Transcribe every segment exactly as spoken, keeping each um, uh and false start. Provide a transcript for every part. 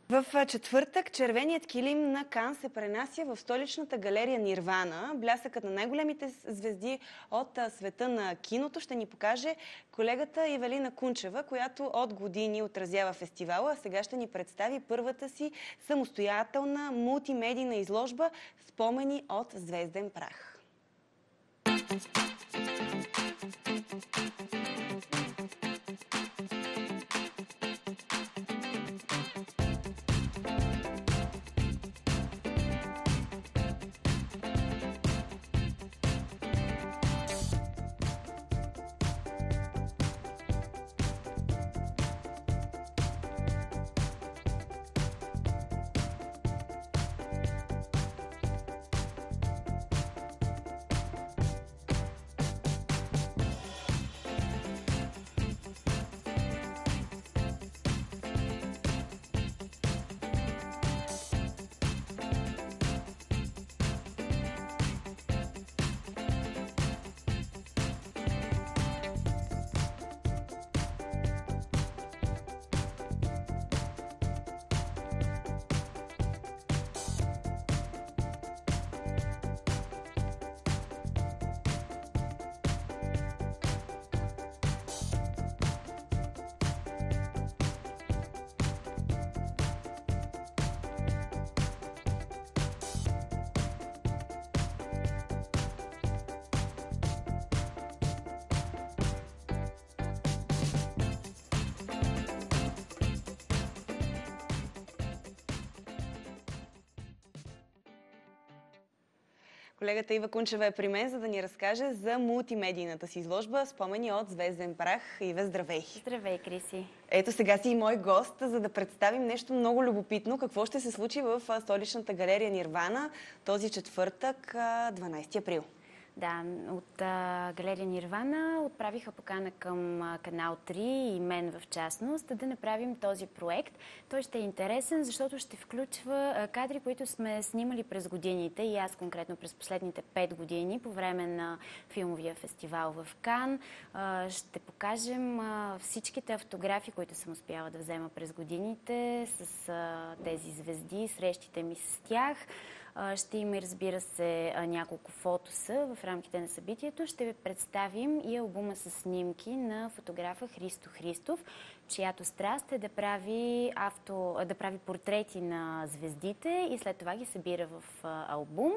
В четвъртък червеният килим на Кан се пренася в столичната галерия Нирвана. Блясъкът на най-големите звезди от света на киното ще ни покаже колегата Ивелина Кунчева, която от години отразява фестивала, а сега ще ни представи първата си самостоятелна мултимедийна изложба "Спомени от звезден прах". Колегата Ива Кунчева е при мен, за да ни разкаже за мултимедийната си изложба "Спомени от звезден прах". Ива, здравей! Здравей, Криси! Ето, сега си и мой гост, за да представим нещо много любопитно. Какво ще се случи в столичната галерия Нирвана този четвъртък, дванайсети април? Да, от а, галерия Нирвана отправиха покана към а, канал три и мен в частност да направим този проект. Той ще е интересен, защото ще включва а, кадри, които сме снимали през годините и аз конкретно през последните пет години по време на филмовия фестивал в Кан. А, ще покажем а, всичките автографии, които съм успяла да взема през годините с а, тези звезди, срещите ми с тях. Ще има, разбира се, няколко фотоса в рамките на събитието. Ще ви представим и албума с снимки на фотографа Христо Христов, чиято страст е да прави, авто, да прави портрети на звездите и след това ги събира в албум.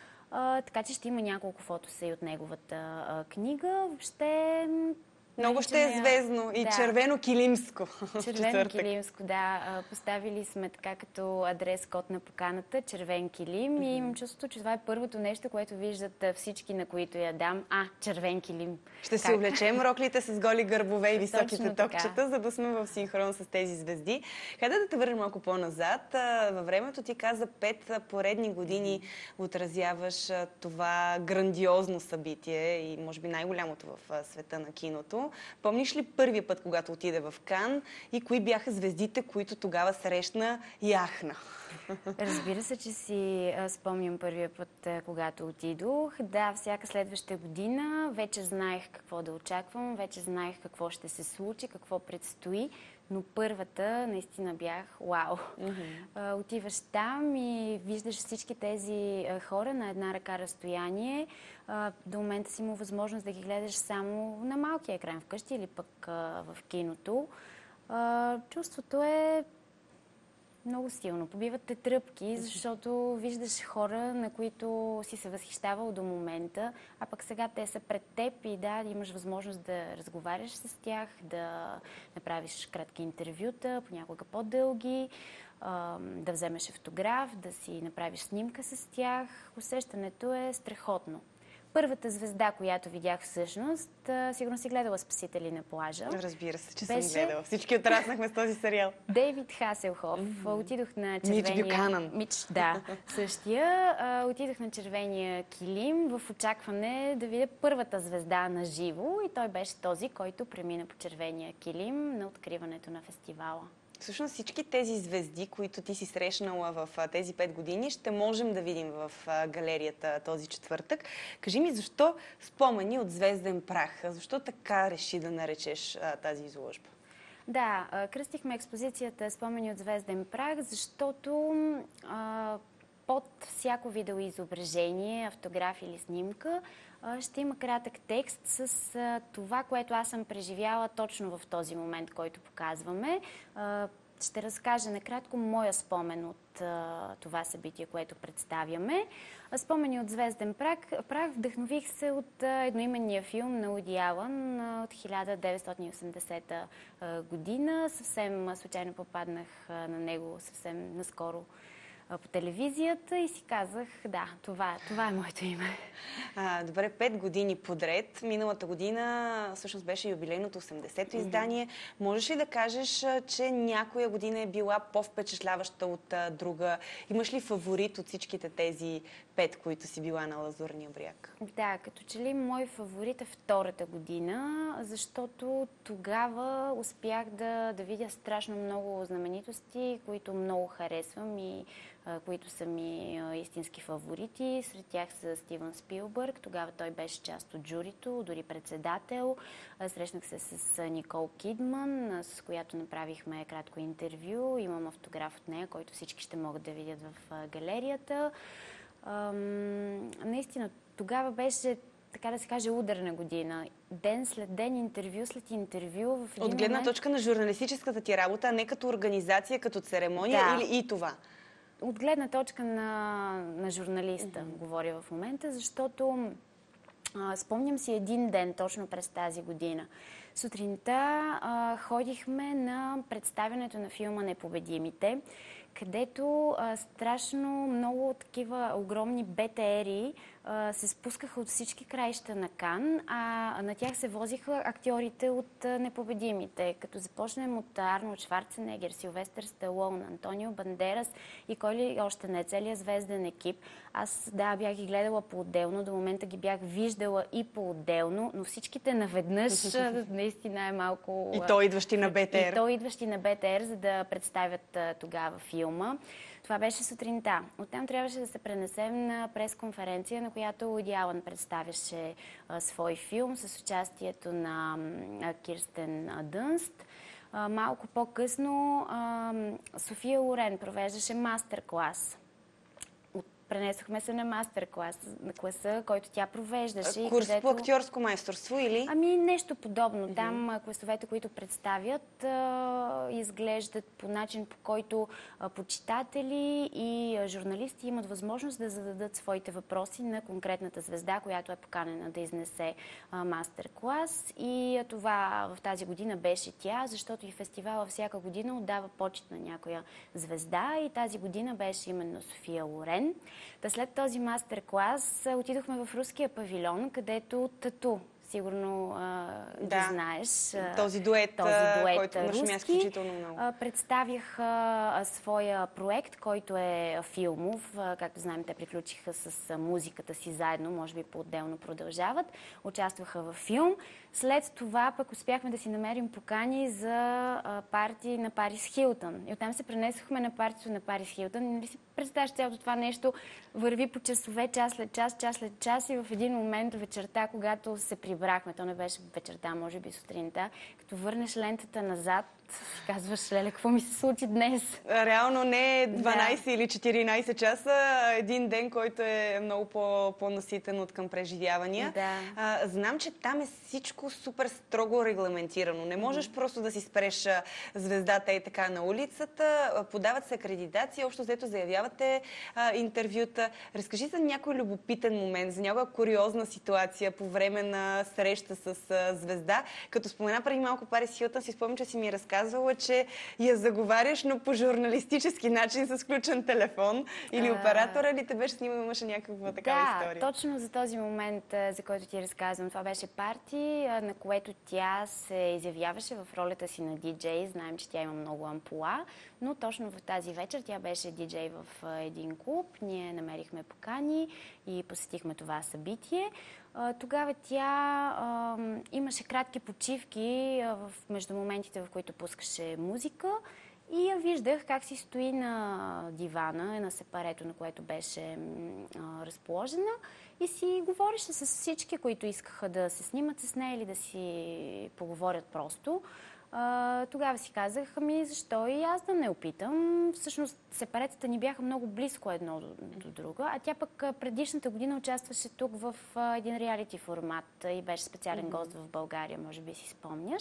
Така че ще има няколко фотоса и от неговата книга. Въобще... Много ще е звездно и да. червено-килимско. Червено-килимско, да. Поставили сме така като адрес код на поканата червен килим mm-hmm. и имам чувството, че това е първото нещо, което виждат всички, на които я дам. А, червен килим. Ще си облечем роклите с голи гърбове и високите токчета, за да сме в синхрон с тези звезди. Хайде да те върнем малко по-назад. Във времето ти каза пет поредни години отразяваш това грандиозно събитие и може би най-голямото в света на киното. Помниш ли първия път, когато отиде в Кан и кои бяха звездите, които тогава срещна и ахна? Разбира се, че си спомням първия път, когато отидох. Да, всяка следваща година вече знаех какво да очаквам, вече знаех какво ще се случи, какво предстои, но първата наистина бях вау. Mm-hmm. Отиваш там и виждаш всички тези хора на една ръка разстояние. До момента си има възможност да ги гледаш само на малкия екран вкъщи или пък в киното. Чувството е много силно. Побиват те тръпки, защото виждаш хора, на които си се възхищавал до момента, а пък сега те са пред теб и да, имаш възможност да разговаряш с тях, да направиш кратки интервюта, понякога по-дълги, да вземеш автограф, да си направиш снимка с тях. Усещането е страхотно. Първата звезда, която видях всъщност, сигурно си гледала "Спасители на плажа". Разбира се, че беше... съм гледала. Всички отраснахме с този сериал. Дейвид Хаселхоф. Mm-hmm. Отидох на червения... Мич Бюканан. Мич, да, същия. Отидох на червения килим в очакване да видя първата звезда на живо и той беше този, който премина по червения килим на откриването на фестивала. Всъщност всички тези звезди, които ти си срещнала в тези пет години, ще можем да видим в галерията този четвъртък. Кажи ми, защо "Спомени от звезден прах"? Защо така реши да наречеш тази изложба? Да, кръстихме експозицията "Спомени от звезден прах", защото а, под всяко видеоизображение, автограф или снимка ще има кратък текст с а, това, което аз съм преживяла точно в този момент, който показваме. А, ще разкажа накратко моя спомен от а, това събитие, което представяме. "Спомени от звезден прах", прах вдъхнових се от а, едноименния филм на Уди Алън а, от хиляда деветстотин и осемдесета година. Съвсем случайно попаднах а, на него съвсем наскоро по телевизията и си казах, да, това, това е моето име. А, добре, пет години подред. Миналата година всъщност беше юбилейното осемдесето издание. Mm-hmm. Можеш ли да кажеш, че някоя година е била по-впечатляваща от а, друга? Имаш ли фаворит от всичките тези пет, които си била на Лазурния бряг? Да, като че ли мой фаворит е втората година, защото тогава успях да, да видя страшно много знаменитости, които много харесвам и които са ми истински фаворити. Сред тях са Стивън Спилбърг. Тогава той беше част от журито, дори председател. Срещнах се с Никол Кидман, с която направихме кратко интервю. Имам автограф от нея, който всички ще могат да видят в галерията. Ам, наистина, тогава беше, така да се каже, ударна година. Ден след ден, интервю след интервю. В един от гледна момент... точка на журналистическата ти работа, а не като организация, като церемония, да. Или и това? От гледна точка на, на журналиста, mm-hmm. говоря в момента, защото а, спомням си един ден точно през тази година. Сутринта а, ходихме на представянето на филма "Непобедимите", където а, страшно много такива огромни Б Т Р-и а, се спускаха от всички краища на Кан, а на тях се возиха актьорите от а, "Непобедимите", като започнем от Арнолд Шварценегер, Силвестър Сталон, Антонио Бандерас и кой ли още не, целият звезден екип. Аз, да, бях ги гледала по-отделно, до момента ги бях виждала и по-отделно, но всичките наведнъж наистина е малко... И то идващи на Б Т Р. И то идващи на Б Т Р, за да представят а, тогава филма. Това беше сутринта. Оттам трябваше да се пренесем на пресконференция, на която Уди Алън представяше а, свой филм с участието на а, Кирстен Дънст. А, малко по-късно а, София Лорен провеждаше мастер-клас. Пренесохме се на мастер-клас, на класа, който тя провеждаше. Курс където... по актьорско майсторство или? Ами нещо подобно. Mm-hmm. Там класовете, които представят, а, изглеждат по начин, по който а, почитатели и а, журналисти имат възможност да зададат своите въпроси на конкретната звезда, която е поканена да изнесе а, мастер-клас. И а, това в тази година беше тя, защото и фестивала всяка година отдава почит на някоя звезда и тази година беше именно София Лорен. Та след този мастер-клас отидохме в руския павилион, където Тату, сигурно а, да. Ги знаеш. Този дует, този дует който имаше място изключително много. Представях а, своя проект, който е филмов. А, както знаем, те приключиха с а, музиката си заедно, може би по-отделно продължават. Участваха във филм. След това пък успяхме да си намерим покани за а, парти на Парис Хилтън. И оттам се пренесохме на партито на Парис Хилтън. Нали си представяш, цялото това нещо върви по часове, час след час, час след час и в един момент вечерта, когато се прибрахме, то не беше вечерта, може би сутринта, като върнеш лентата назад, си казваш, леле, какво ми се случи днес? Реално не дванайсет да. Или четиринайсет часа, а един ден, който е много по- по-наситен от към преживявания. Да. А, знам, че там е всичко супер строго регламентирано. Не можеш mm-hmm. просто да си спреш звездата и така на улицата. Подават се акредитации, общо взето заявявате а, интервюта. Разкажи за някой любопитен момент, за някоя куриозна ситуация по време на среща с а, звезда. Като спомена преди малко Парис Хилтън, си спомням, че си ми разказвала, че я заговаряш, но по журналистически начин с включен телефон. Или оператора ли те беше снимал, имаше някаква такава да, история? Да, точно за този момент, за който ти разказвам. Това беше парти, на което тя се изявяваше в ролята си на диджей. Знаем, че тя има много ампула, но точно в тази вечер тя беше диджей в един клуб. Ние намерихме покани и посетихме това събитие. Тогава тя а, имаше кратки почивки а, в, между моментите, в които пускаше музика и я виждах как си стои на дивана, на сепарето, на което беше а, разположена и си говореше с всички, които искаха да се снимат с нея или да си поговорят просто. А, тогава си казах, ами защо и аз да не опитам. Всъщност сепаретата ни бяха много близко едно до, до друго, а тя пък предишната година участваше тук в а, един реалити формат и беше специален mm-hmm. гост в България, може би си спомняш.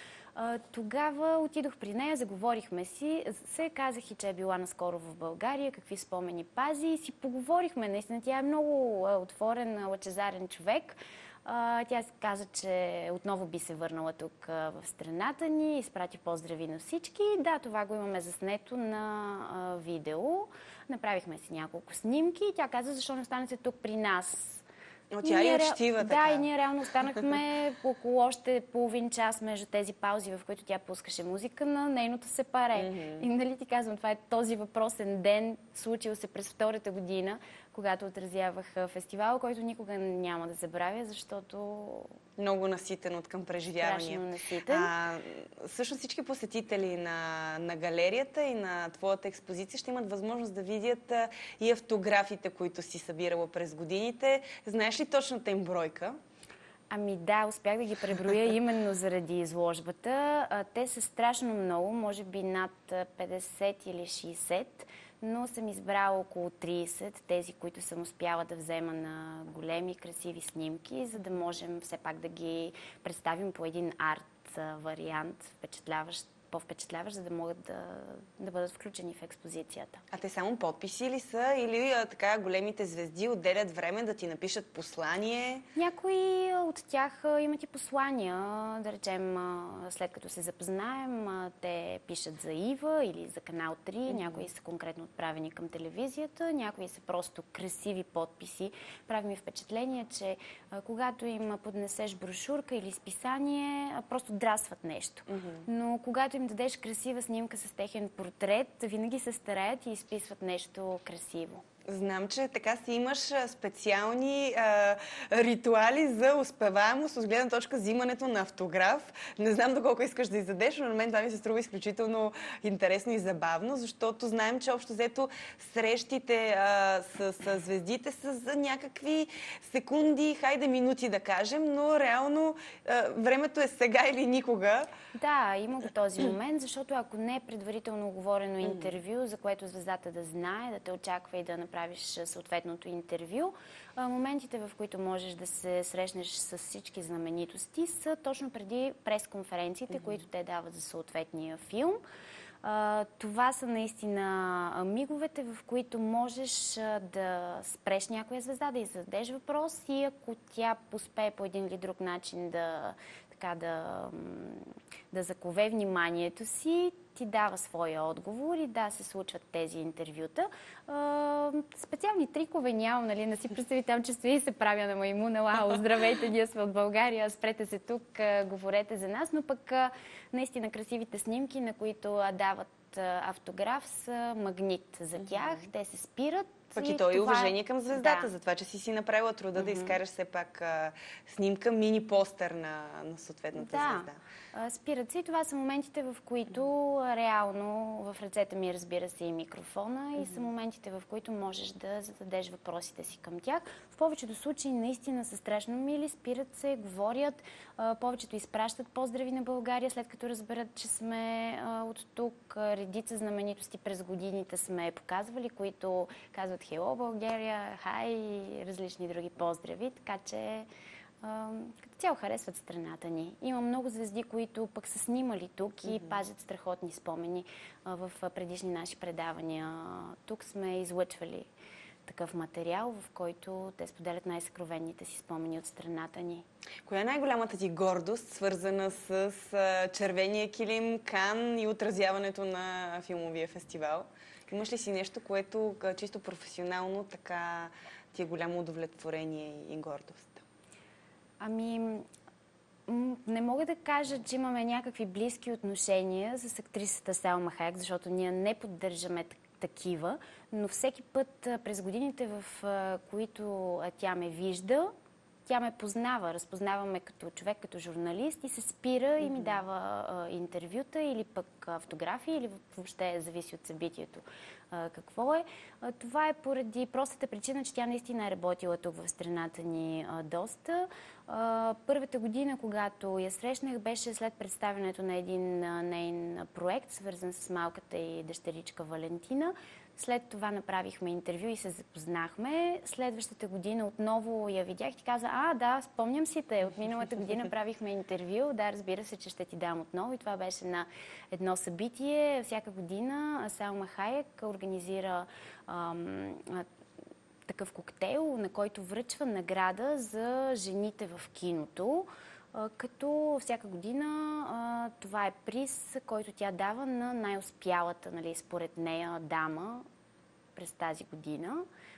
А, тогава отидох при нея, заговорихме си, се казах и, че е била наскоро в България, какви спомени пази и си поговорихме. Наистина тя е много отворен, лъчезарен човек. Uh, тя каза, че отново би се върнала тук uh, в страната ни, изпрати поздрави на всички. Да, това го имаме заснето на uh, видео. Направихме си няколко снимки и тя каза, защо не останете тук при нас. Но тя е учтива, така. Да, и ние реално останахме около още половин час между тези паузи, в които тя пускаше музика на нейното сепаре. Mm-hmm. И нали ти казвам, това е този въпросен ден, случил се през втората година, когато отразявах фестивал, който никога няма да забравя, защото... Много наситен от към преживявания. Страшно наситен. А, също всички посетители на, на галерията и на твоята експозиция ще имат възможност да видят а, и автографите, които си събирала през годините. Знаеш ли точната им бройка? Ами да, успях да ги преброя именно заради изложбата. Те са страшно много, може би над петдесет или шейсет, но съм избрала около трийсет, тези, които съм успяла да взема на големи, красиви снимки, за да можем все пак да ги представим по един арт вариант, впечатляващ, по-впечатляващ, за да могат да, да бъдат включени в експозицията. А те само подписи ли са или а, така големите звезди отделят време да ти напишат послание? Някои от тях а, имат и послания. Да речем, а, след като се запознаем, а, те пишат за Ива или за Канал три. Mm-hmm. Някои са конкретно отправени към телевизията, някои са просто красиви подписи. Прави ми впечатление, че а, когато им поднесеш брошурка или списание, а, просто драсват нещо. Mm-hmm. Но когато им дадеш красива снимка с техен портрет, винаги се стараят и изписват нещо красиво. Знам, че така си имаш специални а, ритуали за успеваемост от гледна точка взимането на автограф. Не знам доколко искаш да издадеш, но на мен това ми се струва изключително интересно и забавно, защото знаем, че общо взето срещите а, с, с звездите са за някакви секунди, хайде минути да кажем, но реално а, времето е сега или никога. Да, има го този момент, защото ако не е предварително оговорено интервю, за което звездата да знае, да те очаква и да направиш съответното интервю, моментите, в които можеш да се срещнеш с всички знаменитости, са точно преди пресконференциите, mm-hmm. които те дават за съответния филм. Това са наистина миговете, в които можеш да спреш някоя звезда, да й зададеш въпрос и ако тя успее по един или друг начин да така да, да закове вниманието си, ти дава своя отговор и да, се случват тези интервюта. А, специални трикове нямам, нали, не си представи там, че стои и се правя на маймуна. Лао, здравейте, ние сме от България, спрете се тук, а, говорете за нас, но пък а, наистина красивите снимки, на които а, дават а, автограф, са магнит за тях. Mm-hmm. Те се спират. Пък и то и уважение към звездата, да. За това, че си си направила труда mm-hmm. да изкараш все пак а, снимка, мини-постър на, на съответната да. звезда. А, спират се и това са моментите, в които mm-hmm. реално в ръцете ми, разбира се, и микрофона mm-hmm. и са моментите, в които можеш да зададеш въпросите си към тях. В повечето случаи наистина са страшно мили, спират се, говорят, а, повечето изпращат поздрави на България, след като разберат, че сме а, от тук. Редица знаменитости през годините сме показвали, които казват Hello, България, хай и различни други поздрави, така че а, като цяло харесват страната ни. Има много звезди, които пък са снимали тук и mm-hmm. пазят страхотни спомени а, в предишни наши предавания. Тук сме излъчвали такъв материал, в който те споделят най-съкровенните си спомени от страната ни. Коя е най-голямата ти гордост, свързана с червения килим, Кан и отразяването на филмовия фестивал? Имаш ли си нещо, което чисто професионално така ти е голямо удовлетворение и гордост? Ами, не мога да кажа, че имаме някакви близки отношения с актрисата Салма Хайек, защото ние не поддържаме такива, но всеки път през годините, в които тя ме вижда, тя ме познава, разпознава ме като човек, като журналист и се спира mm-hmm. и ми дава а, интервюта или пък автографии, или въобще зависи от събитието а, какво е. А, това е поради простата причина, че тя наистина е работила тук в страната ни а, доста. А, първата година, когато я срещнах, беше след представянето на един а, нейн проект, свързан с малката и дъщеричка Валентина. След това направихме интервю и се запознахме. Следващата година отново я видях и каза, а, да, спомням си те. От миналата година правихме интервю. Да, разбира се, че ще ти дам отново. И това беше на едно събитие. Всяка година Салма Хайек организира ам, такъв коктейл, на който връчва награда за жените в киното. Като всяка година това е приз, който тя дава на най-успялата, нали, според нея, дама през тази година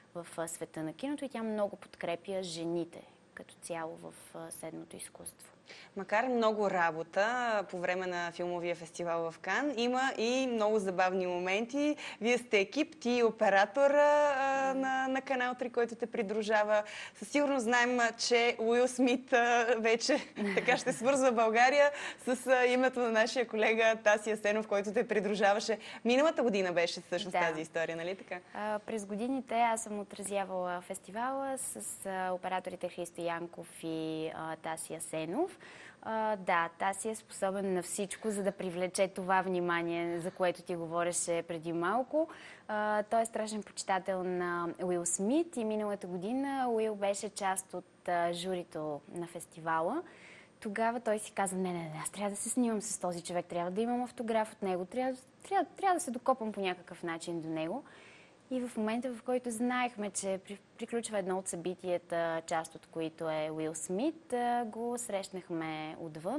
в света на киното и тя много подкрепя жените като цяло в седмото изкуство. Макар много работа по време на филмовия фестивал в Кан, има и много забавни моменти. Вие сте екип, ти оператор а, на, на Канал три, който те придружава. Със сигурност знаем, че Уил Смит а, вече така ще свързва България с а, името на нашия колега Таси Асенов, който те придружаваше. Миналата година беше всъщност да. тази история, нали така? А, през годините аз съм отразявала фестивала с а, операторите Христо Янков и а, Таси Асенов. Uh, да, Таси е способен на всичко, за да привлече това внимание, за което ти говореше преди малко. Uh, той е страшен почитател на Уил Смит и миналата година Уил беше част от uh, журито на фестивала. Тогава той си каза, не, не, не, аз трябва да се снимам с този човек, трябва да имам автограф от него, трябва, трябва, трябва да се докопам по някакъв начин до него. И в момента, в който знаехме, че приключва едно от събитията, част от които е Уил Смит, го срещнахме отвън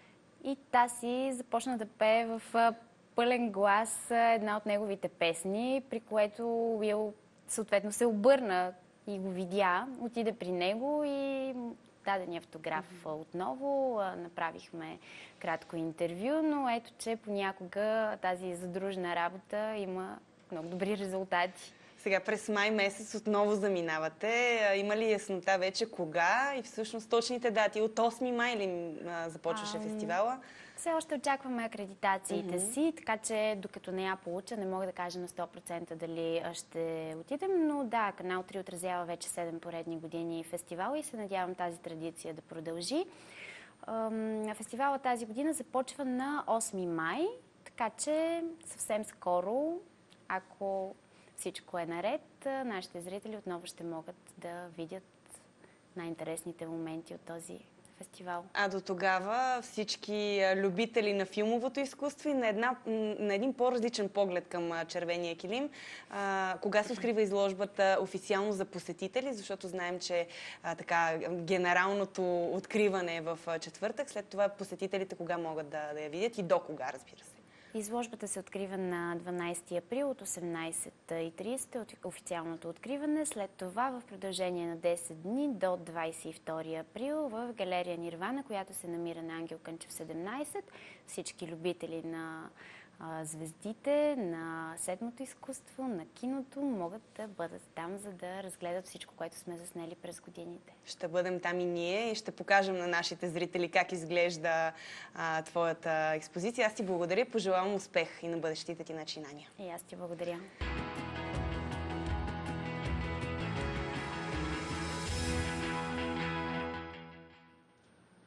и Таси започна да пее в пълен глас една от неговите песни, при което Уил съответно се обърна и го видя, отиде при него и даде ни автограф mm-hmm. отново, направихме кратко интервю, но ето, че понякога тази задружна работа има много добри резултати. Сега през май месец отново заминавате. Има ли яснота вече кога и всъщност точните дати? От осми май ли започваше а, фестивала? Все още очакваме акредитациите mm-hmm. си, така че докато не я получа, не мога да кажа на сто процента дали ще отидем, но да, Канал три отразява вече седем поредни години фестивала и се надявам тази традиция да продължи. Фестивала тази година започва на осми май, така че съвсем скоро, ако всичко е наред, нашите зрители отново ще могат да видят най-интересните моменти от този фестивал. А до тогава всички любители на филмовото изкуство и на, една, на един по-различен поглед към червения килим, а, кога се открива изложбата официално за посетители, защото знаем, че а, така, генералното откриване е в четвъртък, след това посетителите кога могат да, да я видят и до кога, разбира се. Изложбата се открива на дванадесети април от осемнадесет и тридесет от официалното откриване. След това в продължение на десет дни до двадесет и втори април в галерия Нирвана, която се намира на Ангел Кънчев седемнадесет. Всички любители на а, звездите, на седмото изкуство, на киното могат да бъдат там, за да разгледат всичко, което сме заснели през годините. Ще бъдем там и ние и ще покажем на нашите зрители как изглежда а, твоята експозиция. Аз ти благодаря, пожелавам успех и на бъдещите ти начинания. И аз ти благодаря.